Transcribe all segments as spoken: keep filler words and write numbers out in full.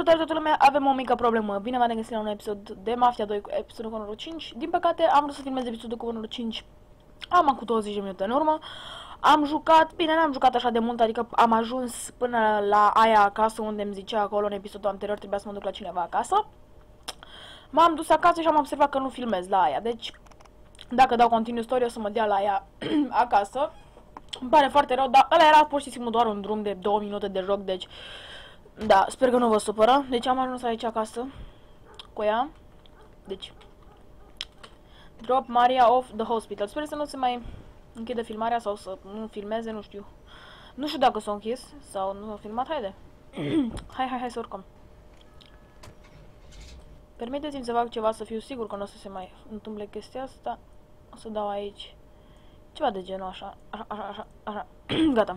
Salutare toată lumea, avem o mică problemă. Bine v-am regăsit la un episod de Mafia doi, episodul cu numărul cinci. Din păcate, am vrut să filmez episodul cu numărul cinci. Am cu douăzeci de minute în urmă. Am jucat, bine, n-am jucat așa de mult, adică am ajuns până la aia acasă unde îmi zicea acolo în episodul anterior trebuia să mă duc la cineva acasă. M-am dus acasă și am observat că nu filmez la aia, deci dacă dau continuu story o să mă dea la aia acasă. Îmi pare foarte rău, dar ăla era pur și simplu doar un drum de două minute de joc, deci da, sper că nu vă supără. Deci am ajuns aici acasă cu ea. Deci drop Maria off the hospital. Sper să nu se mai închide filmarea sau să nu filmeze, nu știu. Nu știu dacă s-a închis sau nu s-a filmat, haide. hai, hai, hai să urcăm. Permiteți-mi să fac ceva să fiu sigur că nu o să se mai întâmple chestia asta. O să dau aici ceva de genul așa, așa, așa, așa, așa. Gata.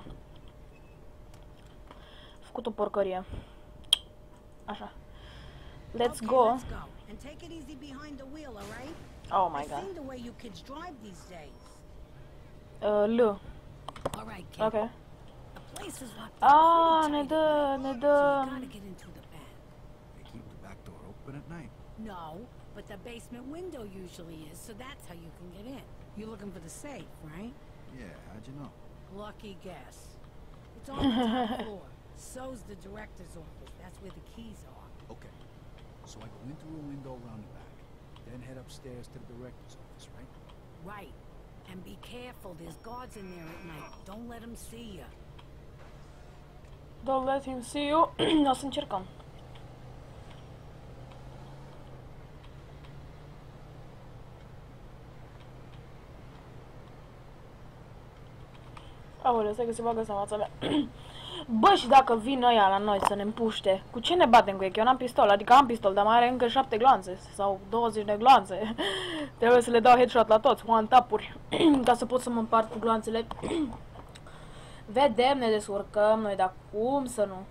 Făcut o porcărie. Așa. Let's go. Oh my god. Uh, L. Ok. Ah, ne dă, ne dă. No, but the basement window usually is, so that's how you can get in. You're looking for the safe, right? Yeah, how'd you know? Lucky guess. It's on the top floor. So's the director's office. That's where the keys are. Okay. So I go in through a window around the back, then head upstairs to the director's office, right? Right. And be careful. There's guards in there at night. Don't let them see you. Don't let him see you. O să încercăm. Aoleu, stai că se bagă în fața mea. Bă, și dacă vin ăia la noi să ne împuște, cu ce ne batem cu ei? Că eu n-am pistol, adică am pistol, dar mai are încă șapte glanțe sau douăzeci de glanțe. Trebuie să le dau headshot la toți, one tap-uri, ca să pot să mă împart cu glanțele. Vedem, ne descurcăm noi, dar cum să nu?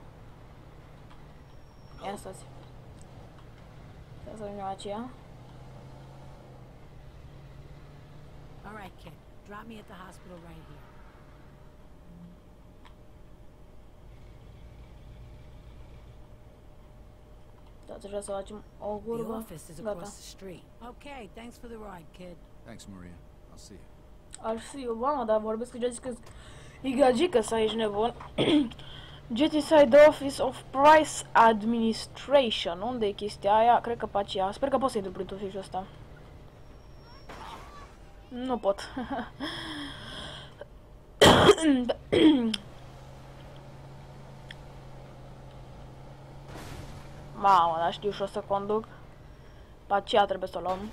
Ia stați. Să să vină aceea. All right, kid. Drop me at the hospital right here. Da, trebuie să facem o The curbă. office is across the street. Okay, thanks for the ride, kid. Thanks, Maria. I'll see you. Ar fi eu, mamă, dar vorbesc cu Jessica. E gagică să ești nebun. Jettiside Office of Price Administration. Unde e chestia aia? Cred că pe aceea. Sper că pot să intru prin tot fișul ăsta. Nu pot. Mamă, dar știu și o să conduc. Pe aceea trebuie să o luăm.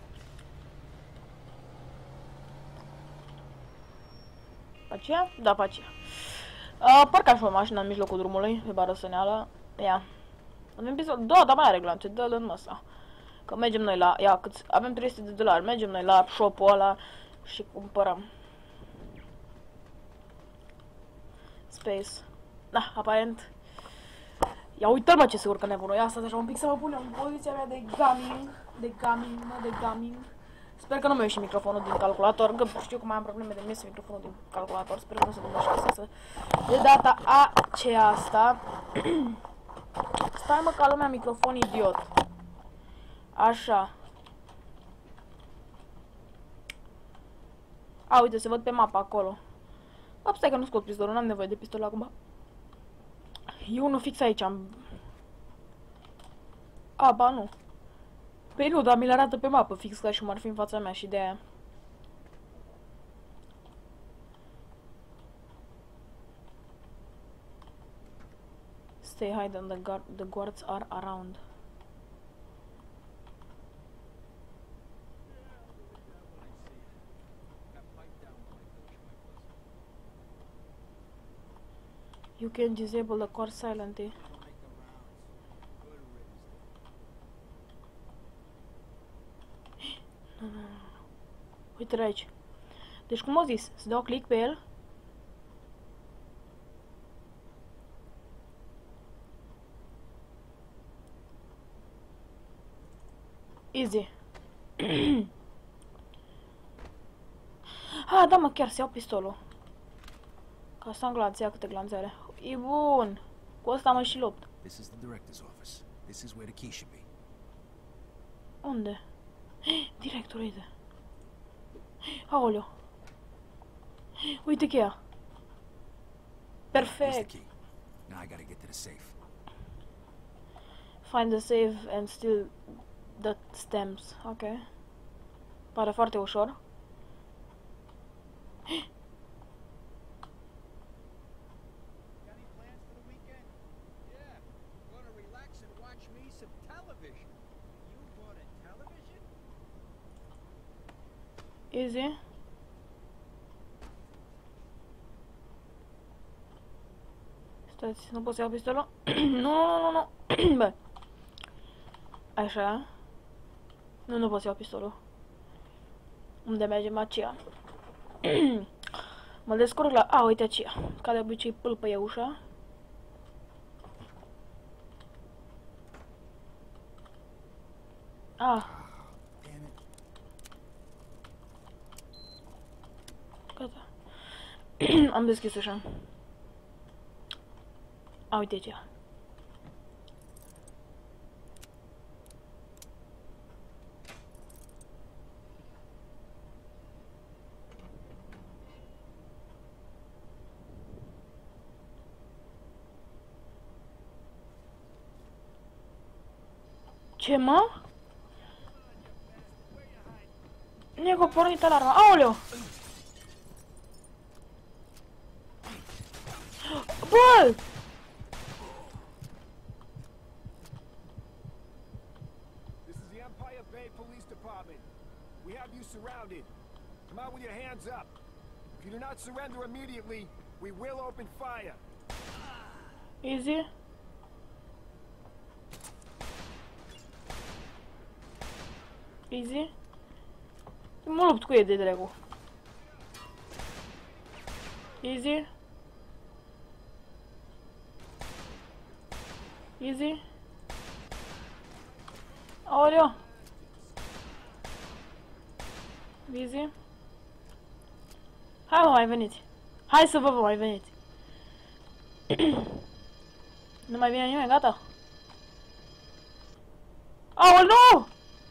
Pe aceea? Da, pe aceea. Uh, parcă aș o mașină în mijlocul drumului, pe barăsăneală. Ia. Avem pistol? Da, dar mai are glanțe, dă-l în măsa. Că mergem noi la... Ia, cât... Avem trei sute de dolari, mergem noi la shop-ul ăla și cumpărăm. Space. Da, aparent. Ia uite-l, mă, ce se urcă nebunul. Ia, stați așa un pic să mă pun în poziția mea de gaming. De gaming, mă, de gaming. Sper că nu mi-a ieșit microfonul din calculator, că știu că mai am probleme de mi-iese microfonul din calculator. Sper că nu se dumește să... De data aceasta... Stai, mă, ca lumea, microfon idiot. Așa. A, uite, se văd pe mapă acolo. A, stai că nu scot pistolul, n-am nevoie de pistol acum. E unul fix aici, am... A, ba, nu. Păi nu, dar mi-l arată pe mapă, fix ca și cum ar fi în fața mea și de aia. Stay hide and the, guard, the guards are around. You can disable the car silently. Nu, nu, nu. Uite-l aici. Deci cum au zis? Să dau click pe el? Easy. Ah, da, mă, chiar să iau pistolul. Ca să am glanțe, ia câte glanțe are. E bun. Cu ăsta mă și lupt. This is the director's office. This is where the key should be. Unde? Directorul, uite. Aoleu. Uite cheia. Here's the Perfect. key. Now I gotta get to the safe. Find the safe and steal the stamps. Ok. Pare foarte ușor. Any plans for the weekend? Yeah, gonna relax and watch me some television. You bought a television? Easy. Stați, nu pot să iau pistolul. Nu, nu, nu, nu. Bă. Așa. Nu, nu pot să iau pistolul. Unde mergem aceea? Mă descurc la... A, uite aceea. Ca de obicei pâlpăie ușa. Ah. Damn it. Gata. Am deschis ușa. A, uite aceea. Ce, mă? Nego, pornit alarma. Aoleu! Bă! This is the Empire Bay Police Department. We have you surrounded. Come out with your hands up. If you do not surrender immediately, we will open fire. Easy. Easy. Mă lupt cu ei de dracu. Easy. Easy. Aoleu. Easy. Hai, mă, mai veniți. Hai să vă vă mai veniți. Nu mai vine nimeni, gata. Aoleu, nu!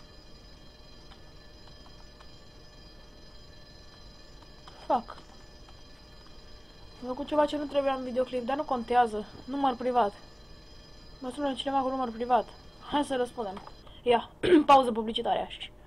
Fuck. Am făcut ceva ce nu trebuia în videoclip, dar nu contează. Număr privat. Mă sună cineva cu număr privat. Hai să răspundem. Ia, pauză publicitare.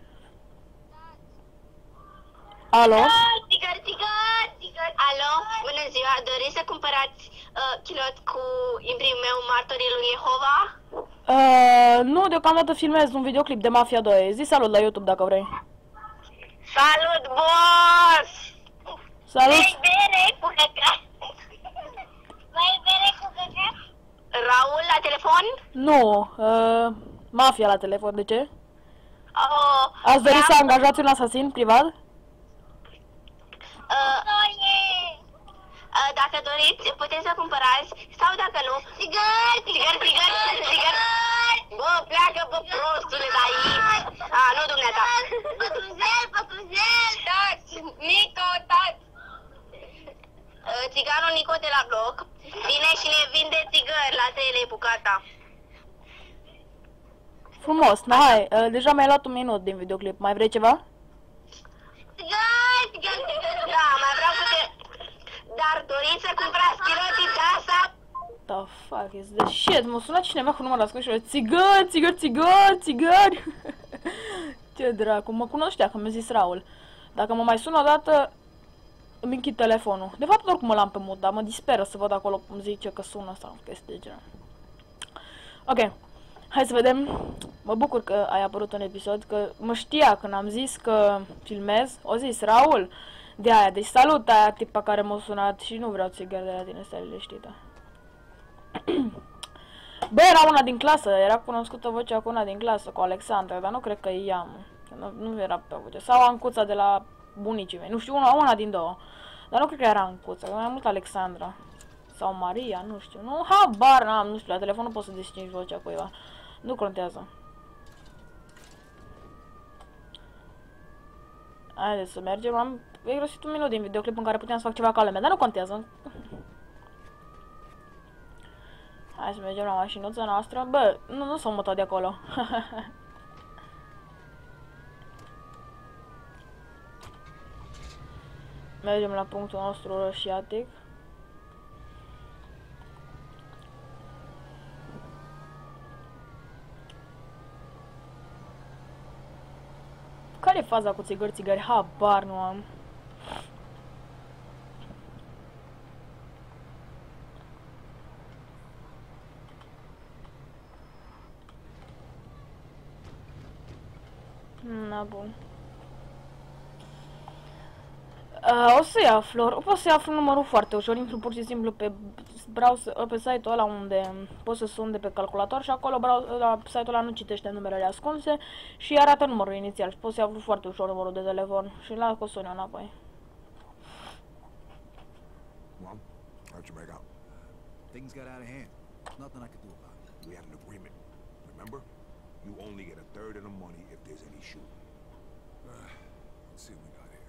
Alo? Tigăr, tigăr, tigăr. Alo, bună ziua, doriți să cumpărați uh, kilot cu imbrimul meu Martorii lui Jehova? Uh, nu, deocamdată filmez un videoclip de Mafia doi. Zi salut la YouTube dacă vrei. Salut, boss! Salut! Vrei bere cu căcat? Vrei bere cu căcat? Raul la telefon? Nu, uh, Mafia la telefon, de ce? Oh, Ați dori vreau- să angajați un asasin privat? Uh, uh, dacă doriți, puteți să cumpărați, sau dacă nu... Tigăr, tigăr, tigăr, tigăr! Bă, pleacă, bă, prostule, de aici! A, nu dumneata! Pătuzel, pătuzel! Taci, Nico, taci! Uh, țiganul Nico de la bloc vine și ne vinde țigări la trei lei bucata. Frumos, na, hai, uh, deja mi-ai luat un minut din videoclip. Mai vrei ceva? Țigări, țigări, țigări! Da, mai vreau câte... Dar doriți să cumpărați chiloții de asta? The fuck is this shit? M-a sunat cineva cu număr ascuns și eu, țigări, țigări, țigări, țigări! Ce dracu, mă cunoștea că mi-a zis Raul. Dacă mă mai sună o dată, îmi închid telefonul. De fapt, oricum mă l-am pe mut, dar mă disperă să văd acolo cum zice că sună sau chestii de genul. Ok, hai să vedem. Mă bucur că ai apărut un episod, că mă știa când am zis că filmez. O zis Raul de aia, deci salut aia tipa care m-a sunat și nu vreau țigări de la tine, stai liniștită. Bă, era una din clasă, era cunoscută vocea cu una din clasă, cu Alexandra, dar nu cred că e ea, mă. Nu, nu era pe voce. Sau Ancuța de la bunicii mei, nu știu, una, una din două. Dar nu cred că era Ancuța, că mai mult Alexandra. Sau Maria, nu știu. Nu, habar n-am, nu știu, la telefon nu poți să distingi vocea cuiva. Nu contează. Haideți să mergem, am irosit un minut din videoclip în care puteam să fac ceva ca lumea, dar nu contează. Hai să mergem la mașinuța noastră. Bă, nu, nu s-au mutat de acolo. Mergem la punctul nostru roșiatic. Care e faza cu țigări, țigări? Habar nu am. Na, bun. Uh, o să-i aflu, pot să-i aflu numărul foarte ușor, intru pur și simplu pe browser, pe site-ul ăla unde pot să sun de pe calculator și acolo la site-ul ăla nu citește numerele ascunse și arată numărul inițial și pot să-i aflu foarte ușor numărul de telefon și la o sun eu înapoi. Well, how'd you make out? Things got out of hand. Nothing I could do about it. We had an agreement, remember? You only get a third of the money if there's any shooting. Uh, let's see what we got here.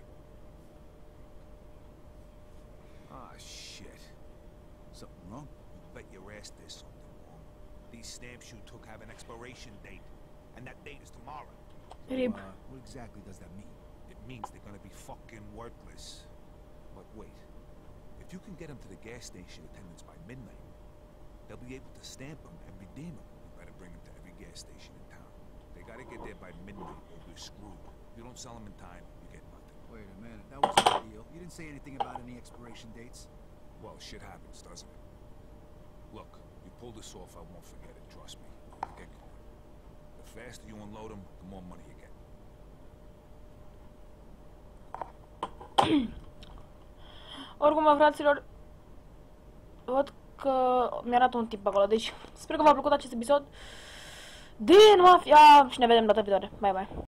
Ah, shit. Something wrong? You bet your ass there's something wrong. These stamps you took have an expiration date, and that date is tomorrow. Rip. Uh, what exactly does that mean? It means they're gonna be fucking worthless. But wait, if you can get them to the gas station attendants by midnight, they'll be able to stamp them and redeem them. You better bring them to every gas station in town. They gotta get there by midnight or we're screwed. If you don't sell them in time, you get nothing. Wait a minute, that wasn't the deal. You didn't say anything about any expiration dates. Well, shit happens, doesn't it? Look, you pull this off, I won't forget it, trust me. Get going. The faster you unload them, the more money you get. Oricum, fraților, văd că mi-arată un tip acolo, deci sper că v-a plăcut acest episod din Mafia și ne vedem data viitoare. Bye, bye!